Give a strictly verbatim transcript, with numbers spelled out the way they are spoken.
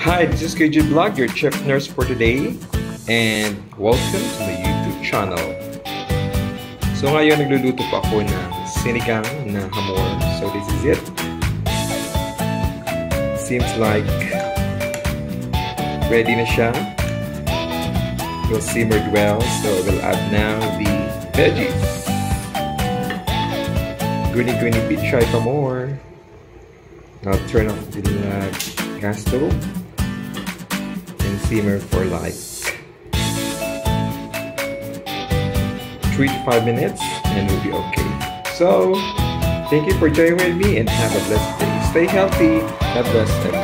Hi, this is K J Vlog, your chef nurse for today, and welcome to my YouTube channel. So ngayon nagluluto pa ako ng sinigang na hammour. So this is it. Seems like ready na siya. It was simmered well, so we'll add now the veggies. Greeny greeny Pechay pa more. Now turn off the uh, gas stove and simmer for like three to five minutes and we'll be okay. So thank you for joining with me and have a blessed day. Stay healthy. God bless everyone.